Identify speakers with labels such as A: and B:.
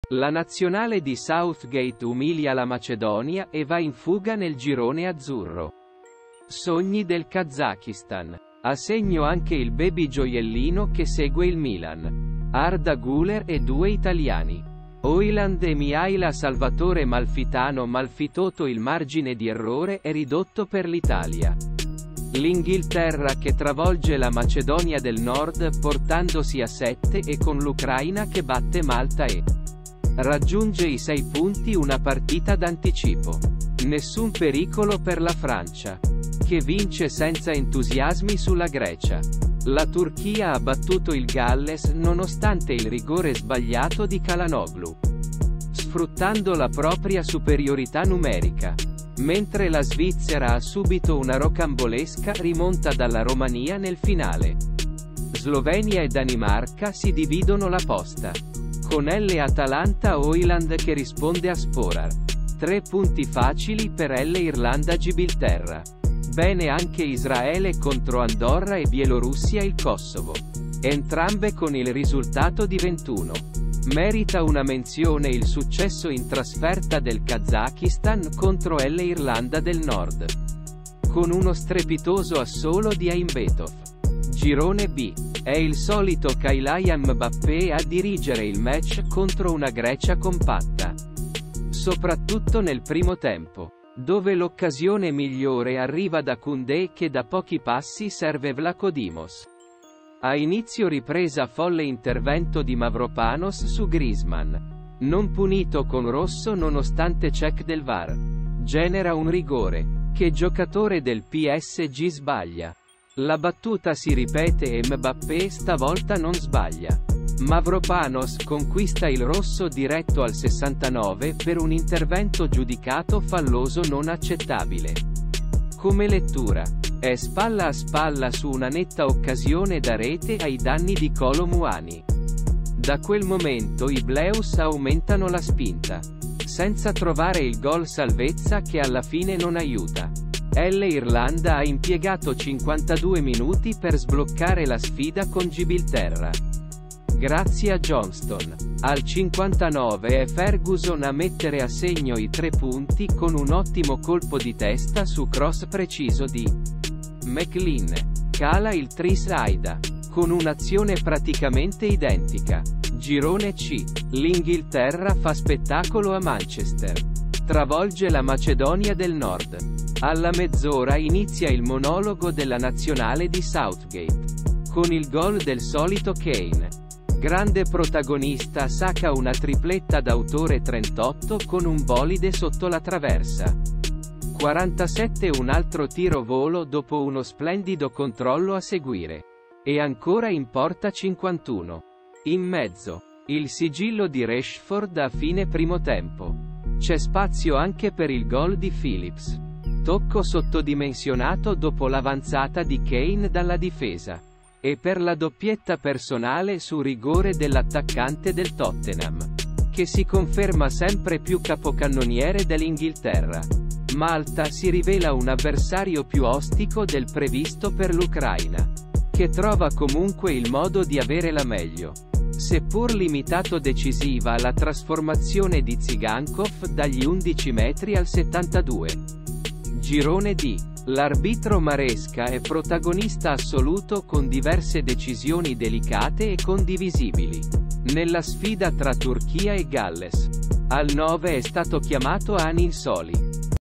A: La nazionale di Southgate umilia la Macedonia e va in fuga nel girone azzurro. Sogni del Kazakistan. A segno anche il baby gioiellino che segue il Milan. Arda Güler e due italiani. Højlund e Mihaila Salvatore Malfitano. Malfitotto. Il margine di errore è ridotto per l'Italia. L'Inghilterra che travolge la Macedonia del Nord portandosi a 7 e con l'Ucraina che batte Malta e raggiunge i 6 punti, una partita d'anticipo. Nessun pericolo per la Francia, che vince senza entusiasmi sulla Grecia. La Turchia ha battuto il Galles nonostante il rigore sbagliato di Çalhanoğlu, sfruttando la propria superiorità numerica. Mentre la Svizzera ha subito una rocambolesca rimonta dalla Romania nel finale. Slovenia e Danimarca si dividono la posta. Con L Atalanta Højlund che risponde a Sporar. 3 punti facili per L Irlanda Gibilterra. Bene anche Israele contro Andorra e Bielorussia il Kosovo. Entrambe con il risultato di 21. Merita una menzione il successo in trasferta del Kazakistan contro L Irlanda del Nord, con uno strepitoso assolo di Aimbetov. Girone B. È il solito Kylian Mbappé a dirigere il match contro una Grecia compatta, soprattutto nel primo tempo, dove l'occasione migliore arriva da Koundé che da pochi passi serve Vlachodimos. A inizio ripresa folle intervento di Mavropanos su Griezmann, non punito con rosso nonostante check del VAR. Genera un rigore. Che giocatore del PSG sbaglia? La battuta si ripete e Mbappé stavolta non sbaglia. Mavropanos conquista il rosso diretto al 69 per un intervento giudicato falloso non accettabile. Come lettura? È spalla a spalla su una netta occasione da rete ai danni di Kolo Muani. Da quel momento i Blues aumentano la spinta, senza trovare il gol salvezza che alla fine non aiuta. L Irlanda ha impiegato 52 minuti per sbloccare la sfida con Gibilterra, grazie a Johnston. Al 59 è Ferguson a mettere a segno i 3 punti con un ottimo colpo di testa su cross preciso di McLean. Cala il tris Aida, con un'azione praticamente identica. Girone C. L'Inghilterra fa spettacolo a Manchester. Travolge la Macedonia del Nord. Alla mezz'ora inizia il monologo della nazionale di Southgate, con il gol del solito Kane. Grande protagonista sacca una tripletta d'autore 38 con un bolide sotto la traversa. 47 un altro tiro volo dopo uno splendido controllo a seguire. E ancora in porta 51. In mezzo. Il sigillo di Rashford a fine primo tempo. C'è spazio anche per il gol di Phillips. Tocco sottodimensionato dopo l'avanzata di Kane dalla difesa. E per la doppietta personale su rigore dell'attaccante del Tottenham, che si conferma sempre più capocannoniere dell'Inghilterra. Malta si rivela un avversario più ostico del previsto per l'Ucraina, che trova comunque il modo di avere la meglio. Seppur limitato decisiva la trasformazione di Tsigankov dagli 11 metri al 72. Girone D. L'arbitro Maresca è protagonista assoluto con diverse decisioni delicate e condivisibili. Nella sfida tra Turchia e Galles. Al 9 è stato chiamato Anin Soli.